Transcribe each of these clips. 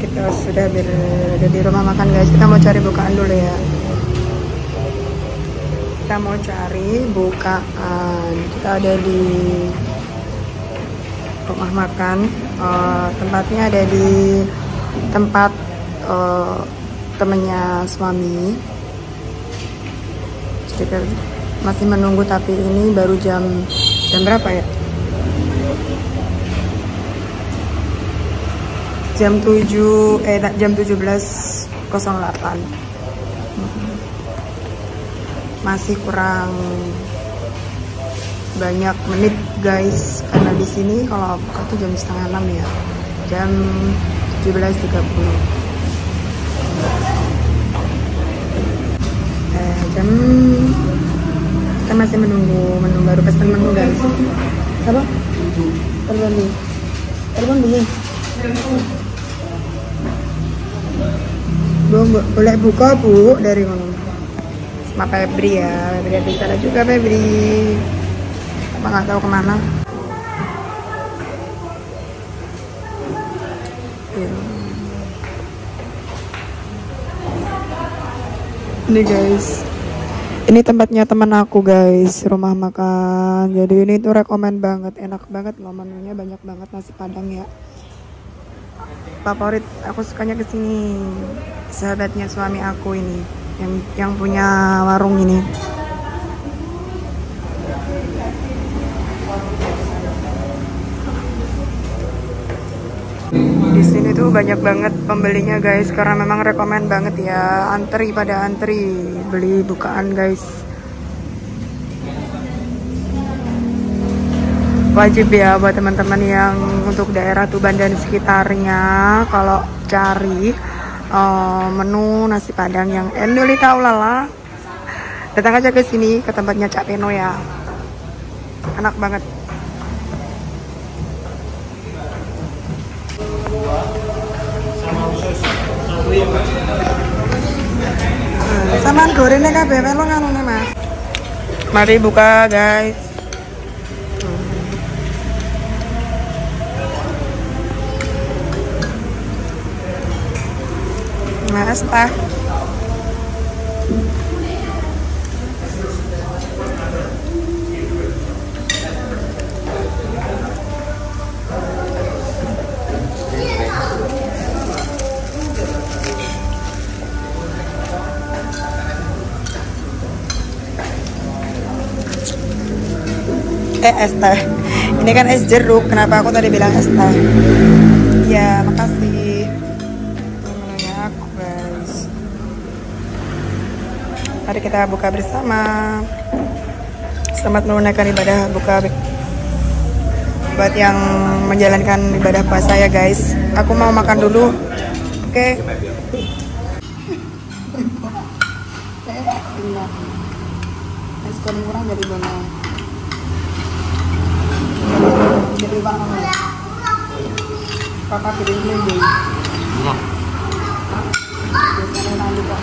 kita sudah berada di rumah makan guys. Kita mau cari bukaan dulu ya. Kita mau cari bukaan. Kita ada di rumah makan. Tempatnya ada di tempat temennya suami. Kita masih menunggu, tapi ini baru jam berapa ya? Jam 17.08. Masih kurang banyak menit guys, karena di sini kalau buka tuh jam setengah 6 ya, jam 17.30. Kita masih menunggu baru pesan menu guys. Apa? Telepon bunyi. Boleh buka bu dari mana? Sama Febri ya, Febri di sana juga Febri. Apa nggak tahu kemana? Ini guys, ini tempatnya teman aku guys, rumah makan. Jadi ini tuh rekomen banget, enak banget loh, menunya banyak banget, nasi padang ya. Favorit aku sukanya kesini, sahabatnya suami aku ini, yang punya warung ini. Di sini tuh banyak banget pembelinya guys, karena memang rekomen banget ya, antri pada antri beli bukaan guys. Wajib ya buat teman-teman yang untuk daerah Tuban dan sekitarnya, kalau cari menu nasi padang yang endolita ulala, datang aja ke sini, ke tempatnya Cak Peno ya, enak banget. Samaan gorengnya kabeh melu nganune Mas. Mari buka guys. Mas tah. Es teh. Ini kan es jeruk. Kenapa aku tadi bilang es teh? Ya, makasih. Menunya aku guys. Mari kita buka bersama. Selamat menunaikan ibadah buka buat yang menjalankan ibadah puasa ya guys. Aku mau makan dulu. Oke. Es krim kurang jadi bonang. Jadi bang kakak kirim dulu. Biasanya nanti kok.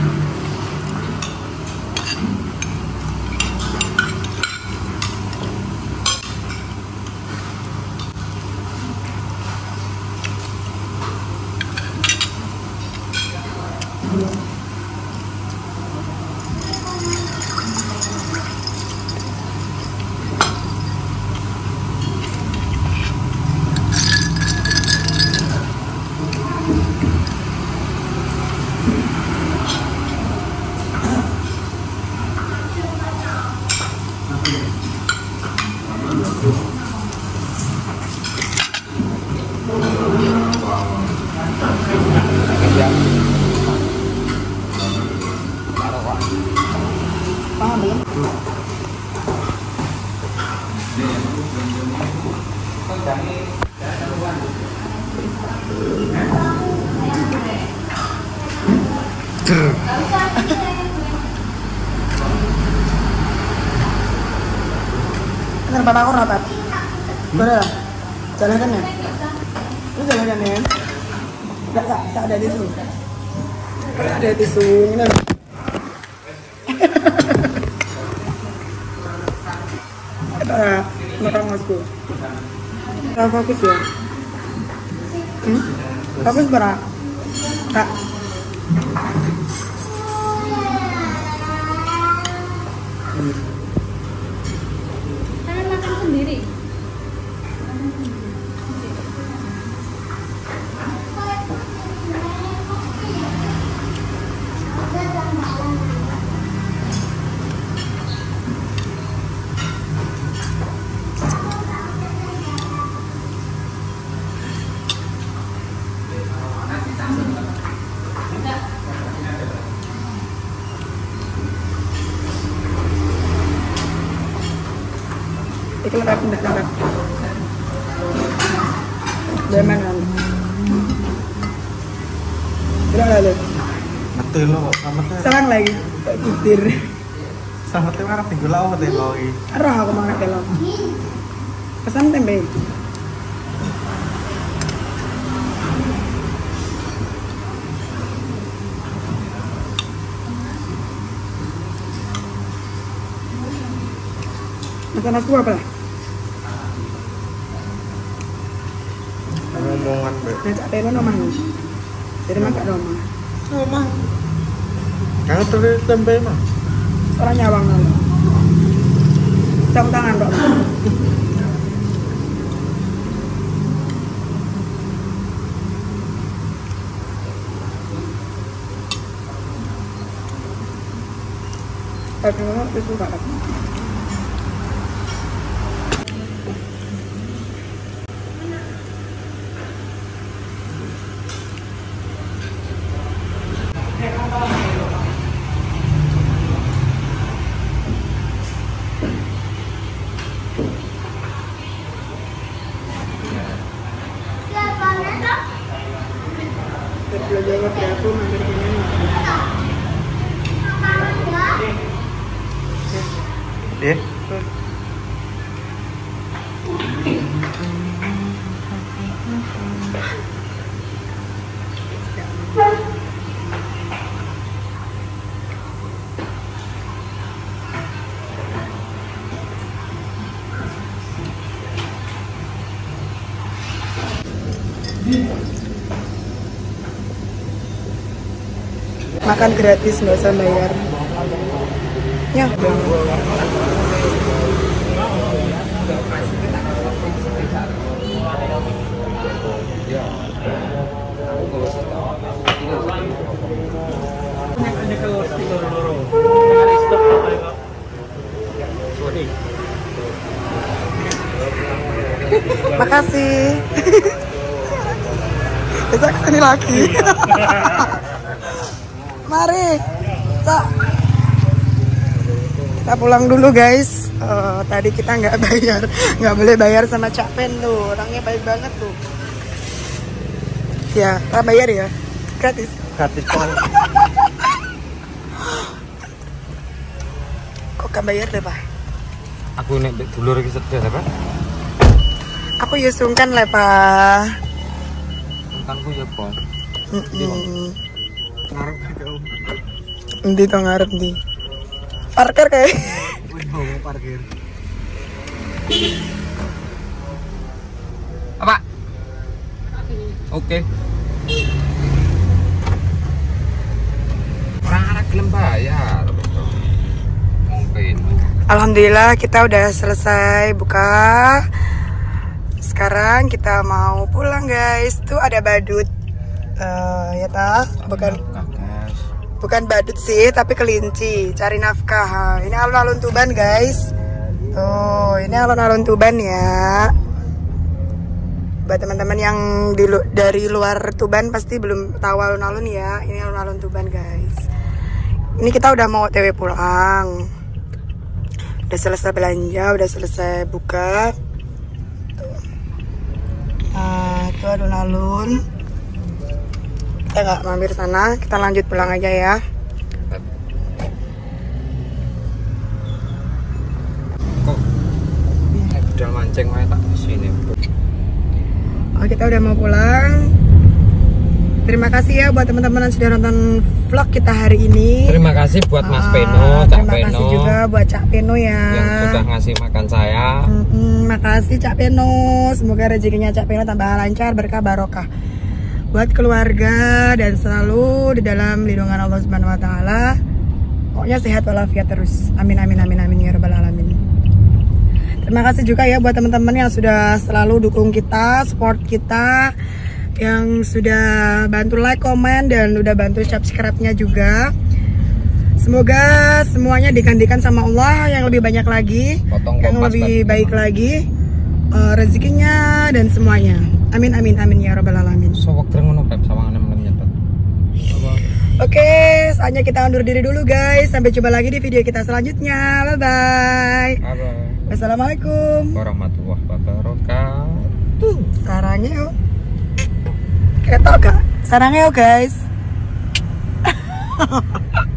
Kenapa aku rapat? Boleh lah, jalan kan ya? Lu jalan kan ya? Gak ada tisu. Ada tisu ini. Makan masku. Gak fokus ya? Fokus berapa? Kak. Kalian makan sendiri? Itu lengkap, enggak lengkap. Demen kan? Tidak lalu. Betul lo, selamat ya. Selang lagi, tak kitir. Selamat ya, marah tinggal lawan deh lo. Arah aku makan telur. Pesan tempe. Makan aku apa lah? Ngomongan be. Nah, capek lo nomah nih. Jadi makan dong mah. Ngomong. Kangen terus tempe mah. Orang nyawang dong. Campur tangan dong. Tapi memang itu suka kan. Jawa berapa mampir kene. Makan gratis, nggak usah bayar. Ya. Makasih. Kita kesini lagi. Mari, kita pulang dulu guys. Tadi kita nggak bayar, nggak boleh bayar sama Cak Pen tuh, orangnya baik banget tuh. Ya, kita bayar ya, gratis. Gratis kan. Kok gak bayar deh pak? Aku nek dulur iki sedih apa? Aku yusungkan lah pak. Tentangku ya po. Ngarep kau. Endi to ngarep ndi? Parkir kayak. Wih, mau parkir. Apa? Oke. Orang arah gelem bayar. Mungkin. Alhamdulillah kita udah selesai buka. Sekarang kita mau pulang guys. Tuh ada badut. Ya ta, bukan badut sih, tapi kelinci. Cari nafkah. Ini alun-alun Tuban guys. Tuh, ini alun-alun Tuban ya. Buat teman-teman yang dari luar Tuban pasti belum tahu alun-alun ya. Ini alun-alun Tuban guys. Ini kita udah mau OTW pulang. Udah selesai belanja, udah selesai buka. Tuh. Nah, itu alun-alun. Kita nggak mampir sana, kita lanjut pulang aja ya. Kok udah mancing wae tak di sini. Oh, kita udah mau pulang. Terima kasih ya buat teman-teman yang sudah nonton vlog kita hari ini. Terima kasih buat Mas Peno, Cak Terima kasih Peno juga buat Cak Peno ya. yang sudah ngasih makan saya. Makasih Cak Peno. Semoga rezekinya Cak Peno tambah lancar, berkah barokah. buat keluarga dan selalu di dalam lindungan Allah Subhanahu wa taala. Pokoknya sehat walafiat terus. Amin amin amin amin ya rabbal alamin. Terima kasih juga ya buat teman-teman yang sudah selalu dukung kita, support kita, yang sudah bantu like, komen, dan udah bantu subscribe-nya juga. Semoga semuanya digantikan sama Allah yang lebih banyak lagi, yang lebih baik lagi, rezekinya dan semuanya. Amin amin amin ya rabbal alamin. Oke, saatnya kita undur diri dulu guys. Sampai jumpa lagi di video kita selanjutnya. Bye bye. Wassalamualaikum warahmatullahi wabarakatuh. Sarangnya kayak tau gak? Sarangnya guys.